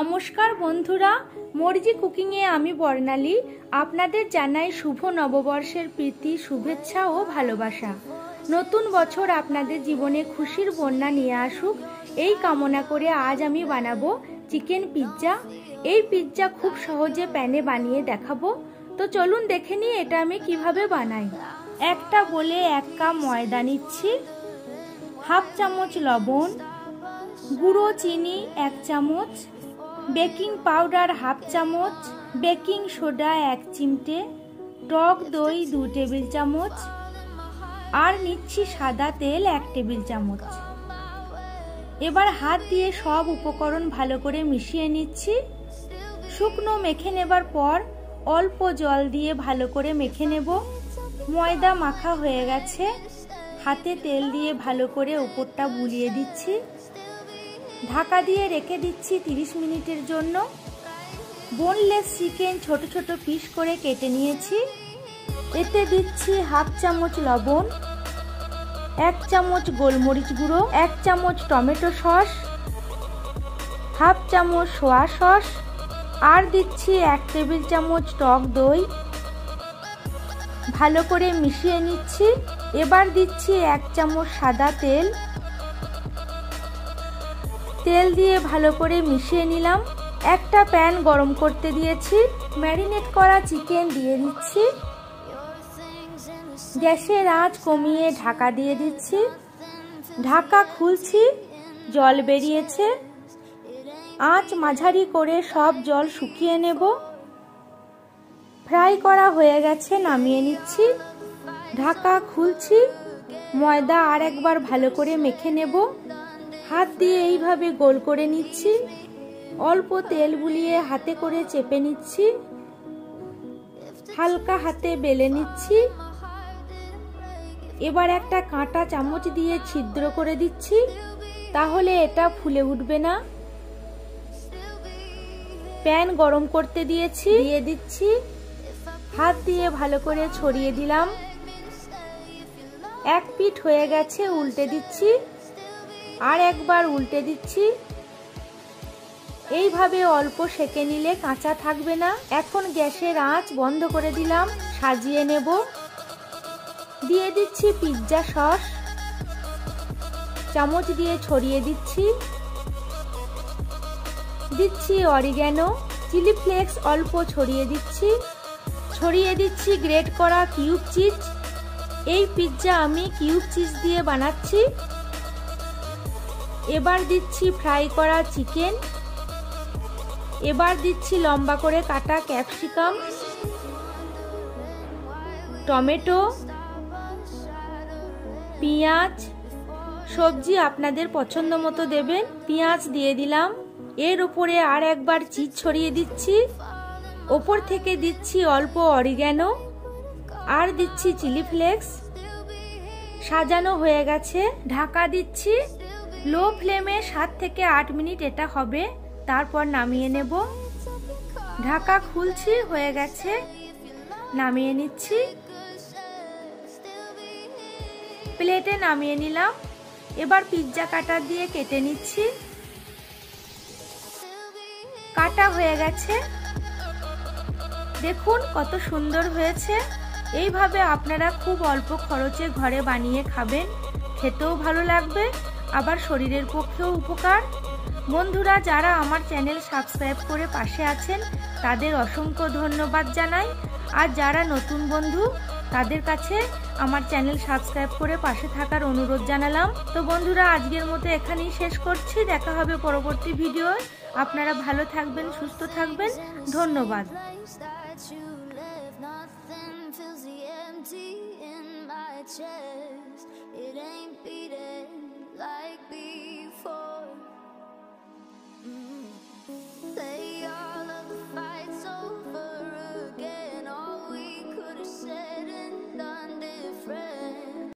नमस्कार बंधुरा मर्जी कुकिंगे आमी बर्णाली आपनादेर जानाई शुभ नवबर्षेर प्रीति शुभेच्छा और भालोबासा। नतून बछर आपनादेर जीवने खुशिर बन्या निये आसुक एई कामना करे आज आमी बानाबो चिकेन पिज्जा। एई पिज्जा खूब सहजे पैने बानिये देखाबो। तो चलुन देखे निई एटा आमी किभाबे बानाई। एकटा बोले एक काप मयदा निচ্ছি, हाफ चामच लवण, गुड़ो चीनी एक चामच, बेकिंग पाउडार हाफ चामच, बेकिंग सोडा एक चिमटे, टक दई 2 टेबिल चामच और निচ্ছি सादा तेल 1 टेबिल चामच। एबार हाथ दिए सब उपकरण भालो करे मिशिए निচ্ছি। शुकनो मेखे नेবার पर अल्प जल दिए भालो करे मेखे नेब। मयदा माखा হয়ে গেছে, हाथे तेल दिए भालो करे उपरटा बुलिए दिচ্ছি। ढाका दिए रेखे दिচ্ছি 30 मिनिटेर জন্য। बोनलेस चिकेन छोटो छोटो पिस करे केटे निয়েছি। एते दिচ্ছি हाफ चामच लवण, 1 चामच गोलमरिच गुड़ो, 1 चामच टमेटो सस, हाफ चामच सोया सस और दिচ্ছি 1 टेबिल चामच टक दई। भालो करे मिशिए निচ্ছি। एबार दिচ্ছি 1 चामच सादा तेल। तेल दिए भालो करे मिशिए निलाम। একটা প্যান গরম করতে দিয়েছি। ম্যারিনেট করা চিকেন দিয়ে দিচ্ছি। গ্যাসের আঁচ কমিয়ে ঢাকা দিয়ে দিচ্ছি। ঢাকা খুলছি, জল বেরিয়েছে। আঁচ মাঝারি করে সব জল শুকিয়ে নেব। ফ্রাই করা হয়ে গেছে, নামিয়ে নিচ্ছি। ঢাকা খুলছি, ময়দা আর একবার ভালো করে মেখে নেব। হাত দিয়ে এইভাবে গোল করে নিচ্ছি। অল্প তেল বুলিয়ে হাতে করে চেপে নিচ্ছি। হালকা হাতে বেলে নিচ্ছি। এবার একটা কাঁটা চামচ দিয়ে ছিদ্র করে দিচ্ছি, তাহলে এটা ফুলে উঠবে না। প্যান গরম করতে দিয়েছি, দিয়ে দিচ্ছি। হাত দিয়ে ভালো করে ছড়িয়ে দিলাম। এক পিঠ হয়ে গেছে, উল্টে দিচ্ছি। আর একবার উল্টে দিচ্ছি। এইভাবে অল্প সেকে নিলে কাঁচা থাকবে না। এখন গ্যাসের আঁচ বন্ধ করে দিলাম। সাজিয়ে নেব। দিয়ে দিচ্ছি পিৎজা সস, চামচ দিয়ে ছড়িয়ে দিচ্ছি। দিচ্ছি অরিগ্যানো, চিলি ফ্লেক্স অল্প ছড়িয়ে দিচ্ছি। ছড়িয়ে দিচ্ছি গ্রেট করা কিউব চিজ। এই পিৎজা আমি কিউব চিজ দিয়ে বানাচ্ছি। এবার দিচ্ছি ফ্রাই করা চিকেন। এবার দিচ্ছি লম্বা করে কাটা ক্যাপসিকাম, টমেটো, পেঁয়াজ। সবজি আপনাদের পছন্দ মতো দেবেন। পেঁয়াজ দিয়ে দিলাম। এর উপরে আর একবার চিজ ছড়িয়ে দিচ্ছি। ওপর থেকে দিচ্ছি অল্প অরিগ্যানো আর দিচ্ছি চিলি ফ্লেক্স। সাজানো হয়ে গেছে। ঢাকা দিচ্ছি। লো ফ্লেমে 7 থেকে 8 মিনিট এটা হবে, তারপর নামিয়ে নেব। ঢাকা খুলছি, হয়ে গেছে, নামিয়ে নিচ্ছি। প্লেটে নামিয়ে নিলাম। এবার পিৎজা কাটার দিয়ে কেটে নিচ্ছি। কাটা হয়ে গেছে। দেখুন কত সুন্দর হয়েছে। এইভাবে আপনারা খুব অল্প খরচে ঘরে বানিয়ে খাবেন। খেতেও ভালো লাগবে, আবার শরীরের পক্ষেও উপকার। বন্ধুরা যারা আমার চ্যানেল সাবস্ক্রাইব করে পাশে আছেন তাদের অসংখ্য ধন্যবাদ জানাই। আর যারা নতুন বন্ধু তাদের কাছে আমার চ্যানেল সাবস্ক্রাইব করে পাশে থাকার অনুরোধ জানালাম। তো বন্ধুরা আজকের মতো এখানেই শেষ করছি। দেখা হবে পরবর্তী ভিডিও। আপনারা ভালো থাকবেন, সুস্থ থাকবেন। ধন্যবাদ। It ain't beating like